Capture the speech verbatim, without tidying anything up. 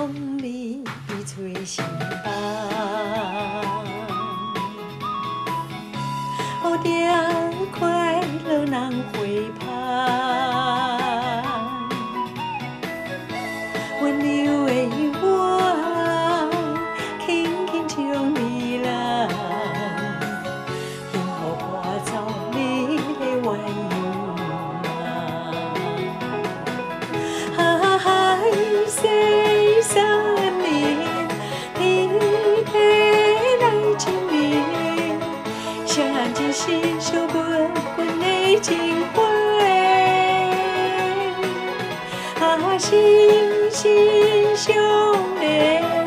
风里吹心房，哦，点快乐人回盼，温柔的我，轻轻唱你来，幸福伴奏你的温柔啊，海誓山盟，天地来证明，相爱只是相伴阮的情花。啊，心心相连。